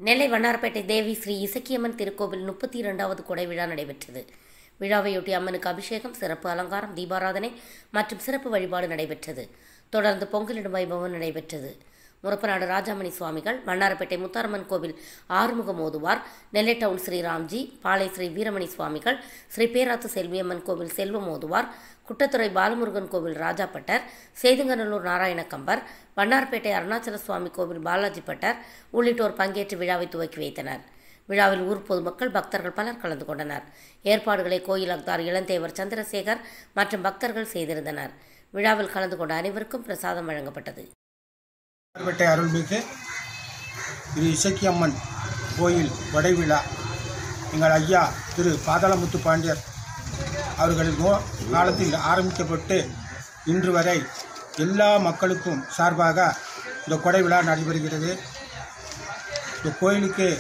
நெல்லை வண்ணாரப்பேட்டை தேவி ஸ்ரீ இசக்கியம்மன் திருக்கோவில் 32வது கொடை விழா நடைபெற்றது. விழாவையொட்டி அம்மனுக்கு அபிஷேகம், சிறப்பு அலங்காரம், தீபாராதனை மற்றும் சிறப்பு வழிபாடு நடைபெற்றது. தொடர்ந்து பொங்கலிடும் வைபவம் நடைபெற்றது. முரப்பநாடு ராஜாமணி சுவாமிகள், வண்ணாரப்பேட்டை முத்தாரம்மன் கோவில் ஆறுமுகம் ஓதுவார், நெல்லை டவுன் ஸ்ரீ ராம்ஜி, பாளை ஸ்ரீ வீரமணி சுவாமிகள், ஸ்ரீ பேராத்து செல்வியம்மன் கோவில் செல்வம் ஓதுவார், குட்டத்துறை பாலமுருகன் கோவில் ராஜாப்பட்டர், சேதுங்கநல்லூர் நாராயணக்கம்பர், வண்ணாரப்பேட்டை அருணாச்சல சுவாமி கோவில் பாலாஜி பட்டர் உள்ளிட்டோர் பங்கேற்று விழாவை துவக்கி வைத்தனர். விழாவில் ஊர் பொதுமக்கள், பக்தர்கள் பலர் கலந்து கொண்டனர். ஏற்பாடுகளை கோயில் அக்தார் இளந்தேவர் சந்திரசேகர் மற்றும் பக்தர்கள் செய்திருந்தனர். விழாவில் கலந்து கொண்ட அனைவருக்கும் பிரசாதம் வழங்கப்பட்டது. வண்ணாரப்பேட்டை அருள்மிகு திரு இசக்கியம்மன் கோயில் கொடை விழா எங்கள் ஐயா திரு பாதாளமுத்து பாண்டியர் அவர்கள் காலத்தில் ஆரம்பிக்கப்பட்டு இன்று வரை எல்லா மக்களுக்கும் சார்பாக இந்த கொடை விழா நடைபெறுகிறது. இந்த கோயிலுக்கு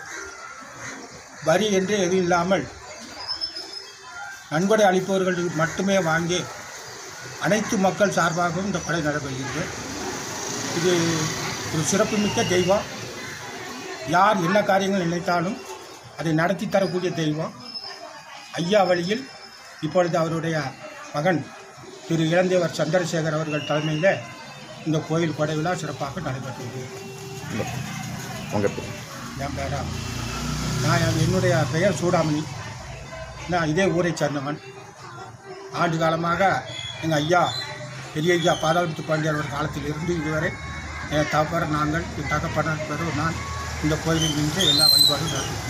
வரி என்று எதுவும் இல்லாமல் நன்கொடை அளிப்பவர்கள் மட்டுமே வாங்கி அனைத்து மக்கள் சார்பாகவும் இந்த கொடை நடைபெறுகிறது. இது ஒரு சிறப்புமிக்க தெய்வம். யார் என்ன காரியங்கள் நினைத்தாலும் அதை நடத்தி தரக்கூடிய தெய்வம். ஐயா வழியில் இப்பொழுது அவருடைய மகன் திரு இளந்தேவர் சந்திரசேகர் அவர்கள் தலைமையில் இந்த கோயில் கொடை விழா சிறப்பாக நடைபெற்றது. என் பேரா என்னுடைய பெயர் சூடாமணி. நான் இதே ஊரை சேர்ந்தவன். ஆண்டு காலமாக எங்கள் ஐயா பெரிய ஐயா பாதாளமுத்து பாண்டியர் ஒரு காலத்தில் இருந்து இதுவரை என் தகப்பர் நாங்கள் என் தகப்பனர் நான் இந்த கோயிலில் நின்று எல்லா வழிபாடும் நடத்துகிறோம்.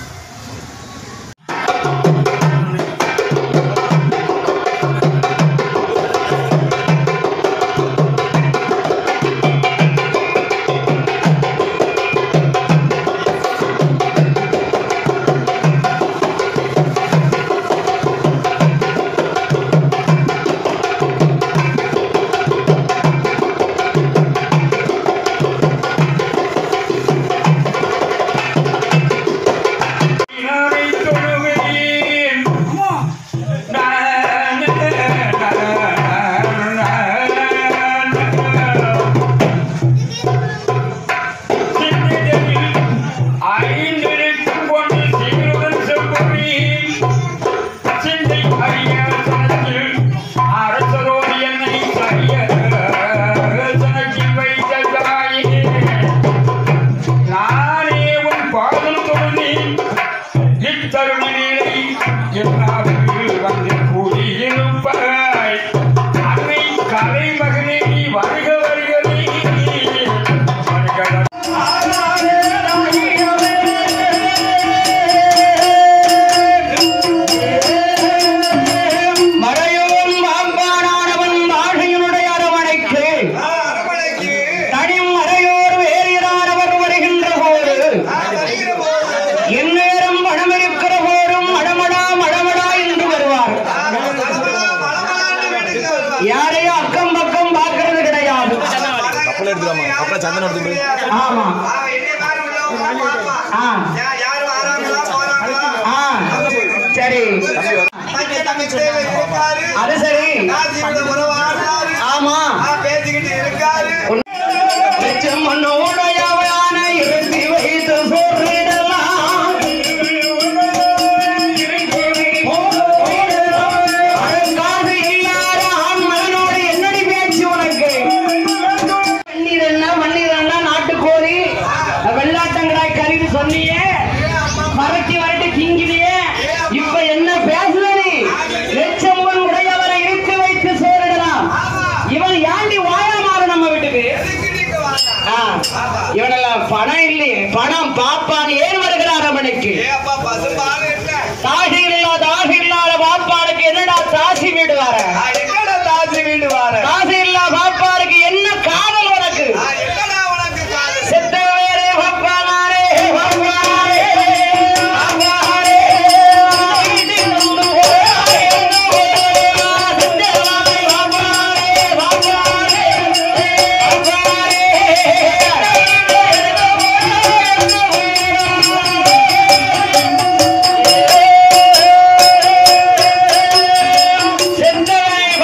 யாரையும் அக்கம் பக்கம் பார்க்கறது கிடையாது. சரி, அது சரி. ஆமா, மண்ணோடையவளான இருத்தி வைத்து சொல்லிடலாம். சொன்னியே மறைச்சி வரட்டு கிங்கிலியே, இப்ப என்ன பேசுறீ? லட்சம் உடையவரை இருக்கு வைத்து சோறிடலாம். இவன் யாண்டி வாழமாறு நம்ம வீட்டுக்கு? இவனெல்லாம் பணம் இல்லையே, பணம் பாப்பான் ஏன் வருகிறார் அவனுக்கு? தாசி இல்லாத பாப்பாருக்கு என்னடா தாசி வீடுவார? தாசி இல்லா பாப்பாருக்கு என்ன காதல் உனக்கு? செந்தவை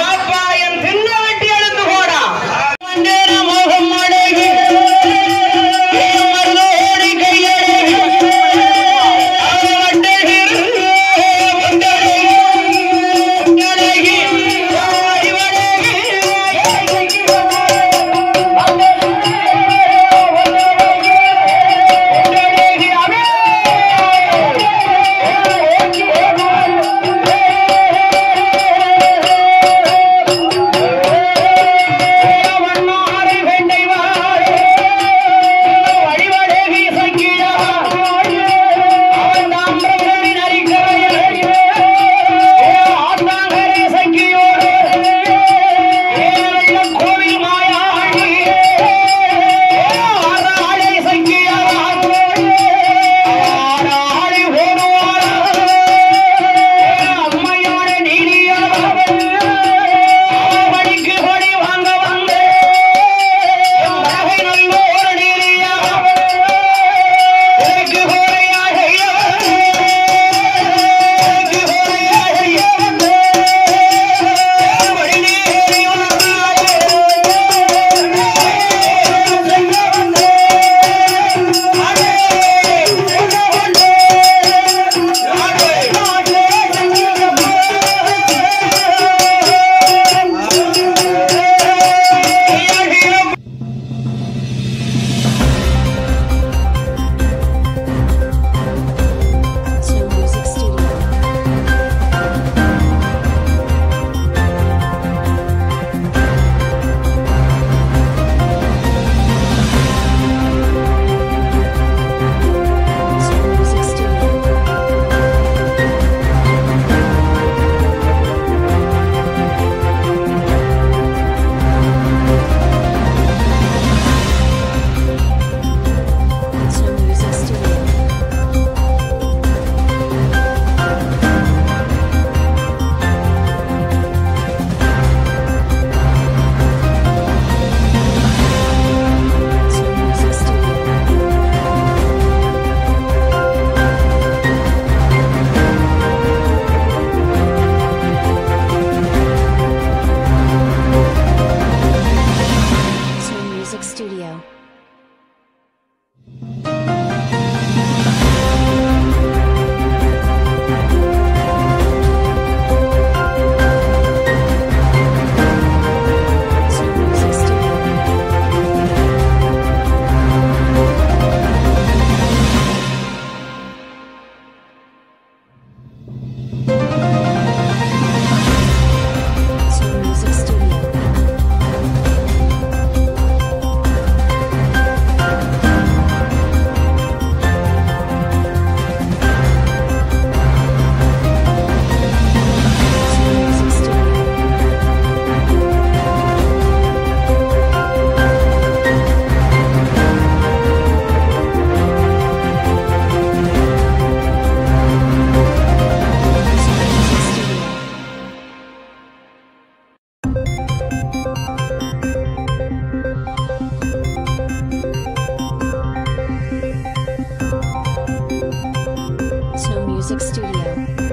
Music Studio.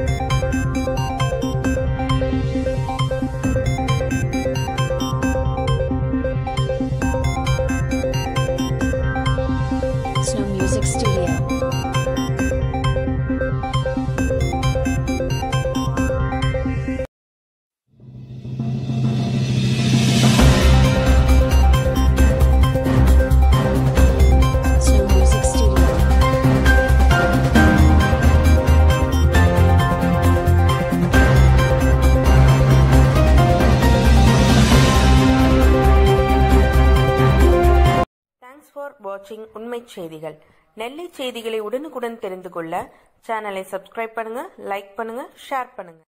Snow Music Studio. Snow Music Studio. Thanks for வாட்சிங் உண்மை செய்திகள். நெல்லை செய்திகளை உடனுக்குடன் தெரிந்து கொள்ள சேனலை சப்ஸ்கிரைப் பண்ணுங்க, லைக் பண்ணுங்க, ஷேர் பண்ணுங்க.